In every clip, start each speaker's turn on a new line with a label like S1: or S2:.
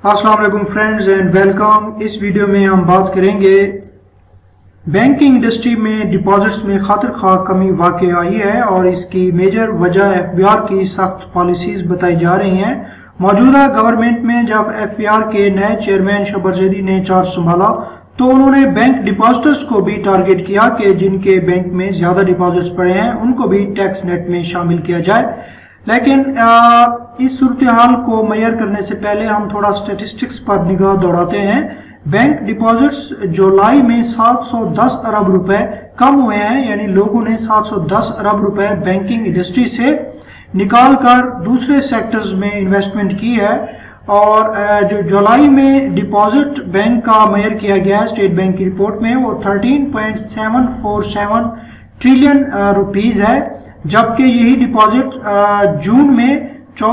S1: अस्सलाम वालेकुम friends and welcome. इस वीडियो में हम बात करेंगे बैंकिंग इंडस्ट्री में डिपॉजिट्स में खातिर खा कमी वाक़ई आई है और इसकी मेजर वजह FBR की सख्त पॉलिसीज बताई जा रही हैं। मौजूदा गवर्नमेंट में जब FBR के नए चेयरमैन स710 ने चार्ज संभाला तो उन्होंने बैंक डिपॉजिटर्स को भी टारगेट किया कि जिनके बैंक में ज़्यादा डिपॉजिट्स पड़े हैं उनको भी टैक्स नेट में शामिल किया जाए। लेकिन इस सूरत हाल को मैयर करने से पहले हम थोड़ा स्टेटिस्टिक्स पर निगाह दौड़ाते हैं। बैंक डिपॉजिट्स जुलाई में 710 अरब रुपए कम हुए हैं, यानी लोगों ने 710 अरब रुपए बैंकिंग इंडस्ट्री से निकाल कर दूसरे सेक्टर्स में इन्वेस्टमेंट की है। और जो जुलाई में डिपॉजिट बैंक का मैयर किया गया है स्टेट बैंक की रिपोर्ट में, वो 13.747 ट्रिलियन रुपीज़ है, जबकि यही डिपॉजिट जून में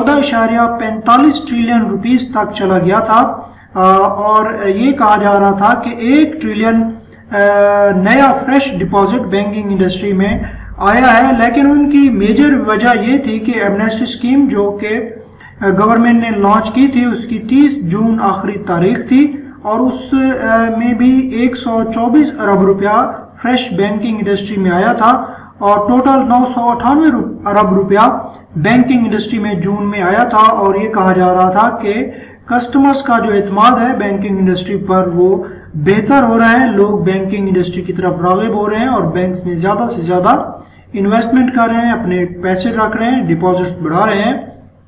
S1: 14.45 ट्रिलियन रुपीस तक चला गया था। और ये कहा जा रहा था कि 1 ट्रिलियन नया फ्रेश डिपॉजिट बैंकिंग इंडस्ट्री में आया है। लेकिन उनकी मेजर वजह ये थी कि एमनेस्टी स्कीम जो कि गवर्नमेंट ने लॉन्च की थी उसकी 30 जून आखिरी तारीख थी और उस में भी 124 अरब रुपया फ्रेश बैंकिंग इंडस्ट्री में आया था और टोटल 998 अरब रुपया बैंकिंग इंडस्ट्री में जून में आया था। और ये कहा जा रहा था कि कस्टमर्स का जो एतमाद है बैंकिंग इंडस्ट्री पर वो बेहतर हो रहा है, लोग बैंकिंग इंडस्ट्री की तरफ राग़िब हो रहे हैं और बैंक्स में ज़्यादा से ज़्यादा इन्वेस्टमेंट कर रहे हैं, अपने पैसे रख रहे हैं, डिपॉजिट्स बढ़ा रहे हैं।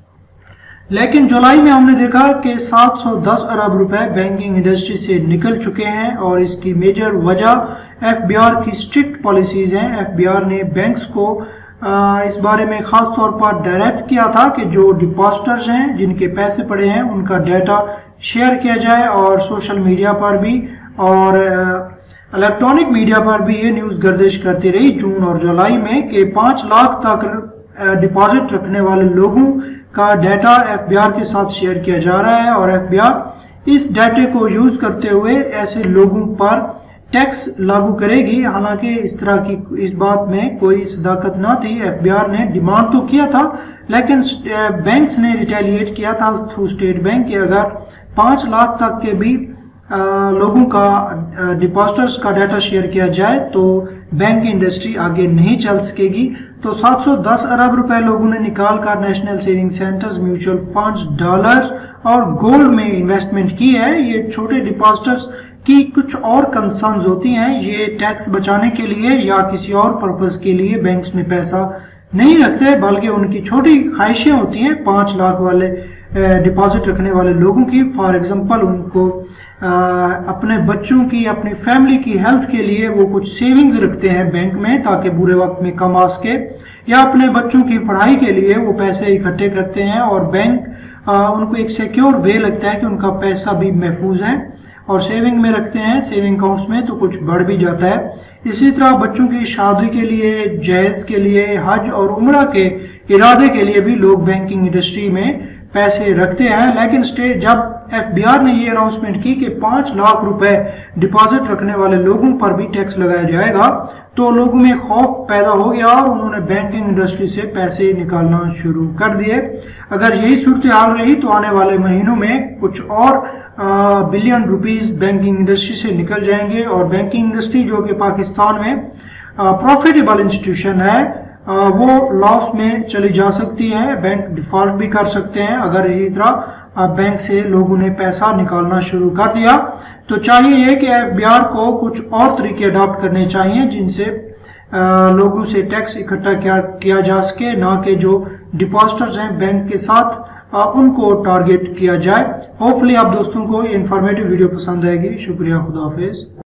S1: लेकिन जुलाई में हमने देखा कि 710 अरब रुपए बैंकिंग इंडस्ट्री से निकल चुके हैं और इसकी मेजर वजह FBR की स्ट्रिक्ट पॉलिसीज हैं। FBR ने बैंक्स को इस बारे में ख़ास तौर पर डायरेक्ट किया था कि जो डिपॉजिटर्स हैं जिनके पैसे पड़े हैं उनका डाटा शेयर किया जाए और सोशल मीडिया पर भी और इलेक्ट्रॉनिक मीडिया पर भी ये न्यूज़ गर्दिश करती रही जून और जुलाई में कि 5 लाख तक डिपॉजिट रखने वाले लोगों का डाटा FBR के साथ शेयर किया जा रहा है और FBR इस डाटे को यूज़ करते हुए ऐसे लोगों पर टैक्स लागू करेगी। हालांकि इस तरह की इस बात में कोई सदाकत ना थी। FBR ने डिमांड तो किया था लेकिन बैंक्स ने रिटेलिएट किया था थ्रू स्टेट बैंक कि अगर 5 लाख तक के भी लोगों का डिपॉजिटर्स का डाटा शेयर किया जाए तो बैंक इंडस्ट्री आगे नहीं चल सकेगी। तो 710 अरब रुपए लोगों ने निकाल कर national saving centres, mutual funds, dollars और गोल्ड में इन्वेस्टमेंट की है। ये छोटे डिपॉजिटर्स की कुछ और कंसर्न्स होती हैं, ये टैक्स बचाने के लिए या किसी और पर्पस के लिए बैंक्स में पैसा नहीं रखते, बल्कि उनकी छोटी ख्वाहिशें होती हैं 5 लाख वाले डिपॉजिट रखने वाले लोगों की। फॉर एग्जांपल उनको अपने बच्चों की, अपनी फैमिली की हेल्थ के लिए वो कुछ सेविंग्स रखते हैं बैंक में ताकि बुरे वक्त में कम आ सके, या अपने बच्चों की पढ़ाई के लिए वो पैसे इकट्ठे करते हैं और बैंक उनको एक सिक्योर वे लगता है कि उनका पैसा भी महफूज है और सेविंग में रखते हैं, सेविंग अकाउंट्स में, तो कुछ बढ़ भी जाता है। इसी तरह बच्चों की शादी के लिए, जहेज के लिए, हज और उम्रा के इरादे के लिए भी लोग बैंकिंग इंडस्ट्री में पैसे रखते हैं। लेकिन जब FBR ने ये अनाउंसमेंट की कि 5 लाख रुपए डिपॉजिट रखने वाले लोगों पर भी टैक्स लगाया जाएगा तो लोगों में खौफ पैदा हो गया और उन्होंने बैंकिंग इंडस्ट्री से पैसे निकालना शुरू कर दिए। अगर यही सूरत हाल रही तो आने वाले महीनों में कुछ और बिलियन रुपीस बैंकिंग इंडस्ट्री से निकल जाएंगे और बैंकिंग इंडस्ट्री जो कि पाकिस्तान में प्रॉफिटेबल इंस्टीट्यूशन है वो लॉस में चली जा सकती है। बैंक डिफॉल्ट भी कर सकते हैं अगर इसी तरह बैंक से लोगों ने पैसा निकालना शुरू कर दिया। तो चाहिए ये कि FBR को कुछ और तरीके अडॉप्ट करने चाहिए जिनसे लोगों से टैक्स इकट्ठा किया जा सके, ना कि जो डिपॉजिटर्स हैं बैंक के साथ उनको टारगेट किया जाए। होपफुली आप दोस्तों को ये इन्फॉर्मेटिव वीडियो पसंद आएगी। शुक्रिया, खुदा हाफिज।